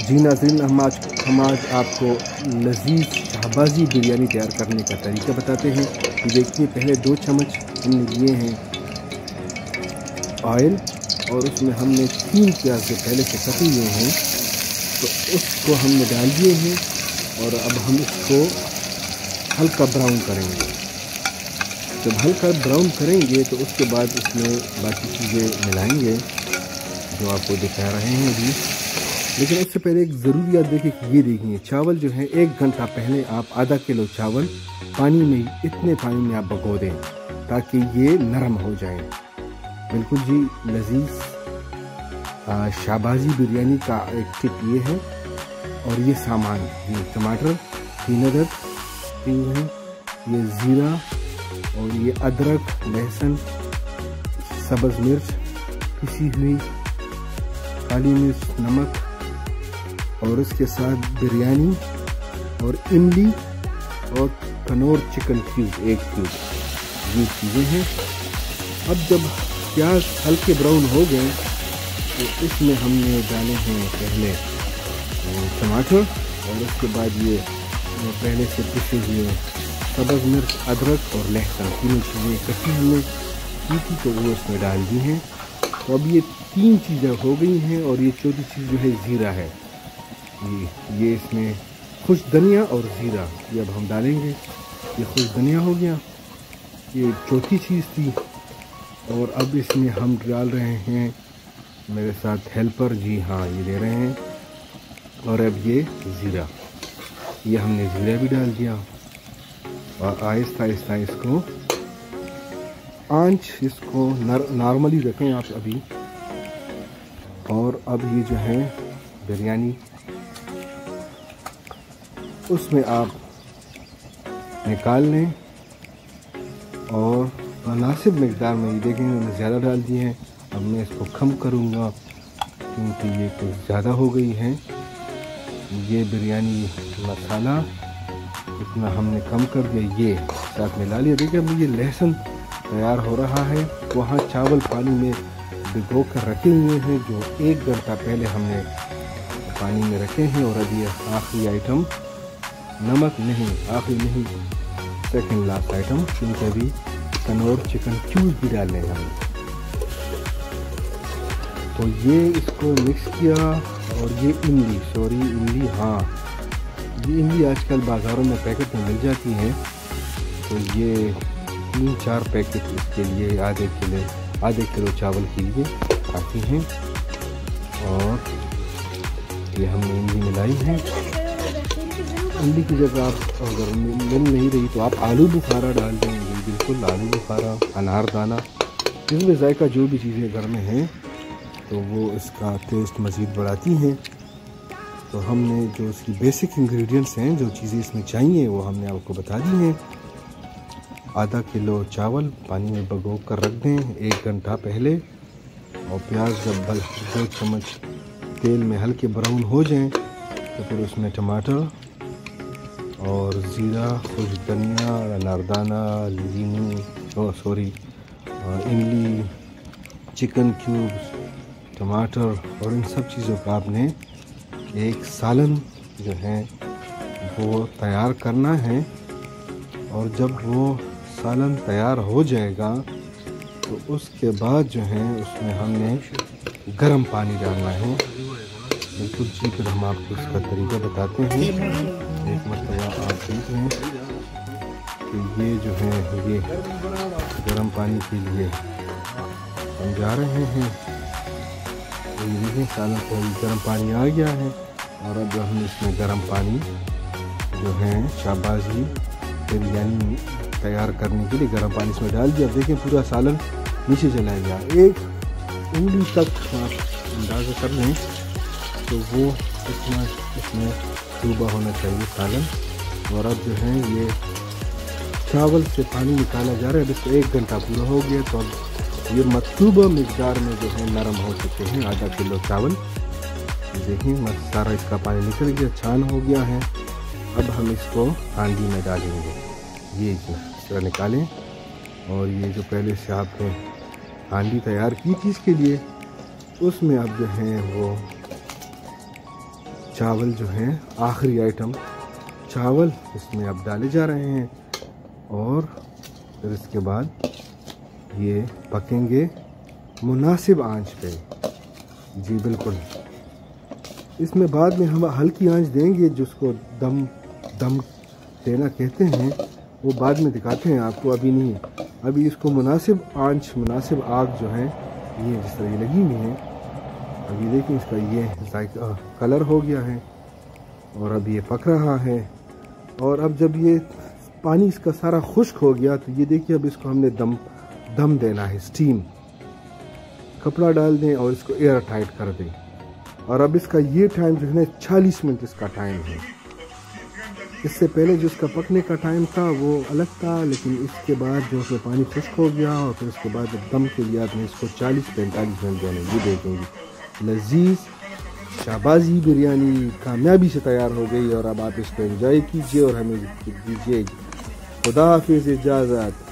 जी नाज़रीन, हम आज आपको लजीज शाहबाजी बिरयानी तैयार करने का तरीका बताते हैं। देखिए, पहले 2 चम्मच हमने लिए हैं ऑयल और उसमें हमने 3 प्याज जो पहले से कटे हुए हैं तो उसको हमने डाल दिए हैं और अब हम इसको हल्का ब्राउन करेंगे। जब हल्का ब्राउन करेंगे तो उसके बाद इसमें बाकी चीज़ें मिलाएंगे जो आपको दिखा रहे हैं अभी। लेकिन उससे पहले एक ज़रूरियात देखिए कि ये देखिए, चावल जो है 1 घंटा पहले आप आधा किलो चावल पानी में, इतने पानी में आप भिगो दें ताकि ये नरम हो जाए। बिल्कुल जी लजीज शाहबाजी बिरयानी का एक टिप ये है। और ये सामान, ये टमाटर 3 अदद हैं, ये ज़ीरा और ये अदरक, लहसुन, सब्ज़ मिर्च पिसी हुई, काली मिर्च, नमक और इसके साथ बिरयानी और इमली और कनौर चिकन क्यूब 1 क्यूब, ये चीज़ें हैं। अब जब प्याज हल्के ब्राउन हो गए तो इसमें हमने डाले हैं पहले टमाटर और उसके बाद ये पहले से पिसे हुए सब्ज़ मिर्च, अदरक और लहसुन, तीनों चीज़ें इकट्ठी हमने की थी तो वो इसमें डाल दी हैं। तो अब ये 3 चीज़ें हो गई हैं और ये चौथी चीज़ जो है ज़ीरा है। ये इसमें खुश धनिया और ज़ीरा ये अब हम डालेंगे। ये खुश धनिया हो गया, ये चौथी चीज़ थी। और अब इसमें हम डाल रहे हैं, मेरे साथ हेल्पर जी हाँ ये ले रहे हैं। और अब ये ज़ीरा, ये हमने ज़ीरा भी डाल दिया और आहिस्ता आहिस्ता इसको आंच इसको नॉर्मली रखें आप अभी। और अब ये जो है बिरयानी उसमें आप निकाल लें और मुनासिब मकदार में, ये देखेंगे मैंने ज़्यादा डाल दिए हैं। अब मैं इसको कम करूँगा क्योंकि ये कुछ ज़्यादा हो गई है। ये बिरयानी मसाला इतना हमने कम कर दिया, ये साथ मिला लिया। देखिए अब ये लहसुन तैयार हो रहा है। वहाँ चावल पानी में भिगो कर रखे हुए हैं जो 1 घंटा पहले हमने पानी में रखे हैं। और अब ये आखिरी आइटम, नमक नहीं, आखिरी नहीं, सेकंड लास्ट आइटम, क्योंकि अभी कनौर चिकन क्यूब भी डालने हैं हम। तो ये इसको मिक्स किया। और ये इमली हाँ, ये इमली आजकल बाज़ारों में पैकेट में मिल जाती है। तो ये 3-4 पैकेट इसके लिए आधे किलो चावल के लिए आती हैं। और ये हमने इमली मिलाई है। इमली की जगह आप अगर मिल नहीं रही तो आप आलू बुखारा डाल देंगे, बिल्कुल आलू बुखारा, अनारदाना, जिसमें जायका जो भी चीज़ें घर में हैं तो वो इसका टेस्ट मज़ीद बढ़ाती हैं। तो हमने जो इसकी बेसिक इंग्रेडिएंट्स हैं, जो चीज़ें इसमें चाहिए वो हमने आपको बता दी हैं। आधा किलो चावल पानी में भिगो कर रख दें 1 घंटा पहले। और प्याज जब 2 चम्मच तेल में हल्के ब्राउन हो जाएं तो फिर उसमें टमाटर और ज़ीरा, खुश धनिया, अनारदाना, इमली, चिकन क्यूब्स, टमाटर और इन सब चीज़ों का आपने एक सालन जो है वो तैयार करना है। और जब वो सालन तैयार हो जाएगा तो उसके बाद जो है उसमें हमने गर्म पानी डालना है। बिल्कुल जी, फिर हम आपको इसका तरीका बताते हैं। एक मरतबा आप देख लें कि ये जो है ये गर्म पानी के लिए हम जा रहे हैं। तो ये सालन को गर्म पानी आ गया है। और अब हम इसमें गर्म पानी जो है शाहबाजी बिरयानी तैयार करने के लिए गर्म पानी इसमें डाल दिया। देखें पूरा सालन नीचे चला गया, 1 उंगली तक आप अंदाज़ा कर लें तो वो इतना इसमें डूबा होना चाहिए सालन। और अब जो है ये चावल से पानी निकाला जा रहा है। अब इसको 1 घंटा पूरा हो गया तो अब ये मतलूबा मिकदार में जो है नरम हो चुके हैं आधा किलो चावल। देखिए सारा इसका पानी निकल गया, छान हो गया है। अब हम इसको हांडी में डालेंगे। ये इस तरह निकालें। और ये जो पहले से आपने हांडी तैयार की थी इसके लिए, उसमें अब जो है वो चावल जो हैं, आखिरी आइटम चावल इसमें अब डाले जा रहे हैं और फिर इसके बाद ये पकेंगे मुनासिब आंच पे। जी बिल्कुल, इसमें बाद में हम हल्की आंच देंगे, जिसको दम देना कहते हैं, वो बाद में दिखाते हैं आपको, अभी नहीं। अभी इसको मुनासिब आंच, मुनासिब आग जो है ये जिस तरह ये लगी हुई है, अभी देखिए इसका ये जायका कलर हो गया है और अब ये पक रहा है। और अब जब ये पानी इसका सारा खुश्क हो गया तो ये देखिए अब इसको हमने दम देना है, स्टीम। कपड़ा डाल दें और इसको एयर टाइट कर दें। और अब इसका ये टाइम जो है ना 40 मिनट इसका टाइम है। इससे पहले जो इसका पकने का टाइम था वो अलग था, लेकिन इसके बाद जो उसमें पानी खुश्क हो गया और फिर उसके बाद जब दम के लिए आपने इसको 40-45 मिनट जो है ये देखेंगे। लजीज शाबाजी बिरयानी कामयाबी से तैयार हो गई और अब आप इसको एंजॉय कीजिए और हमें दीजिए खुदा हाफिज़ इजाज़त।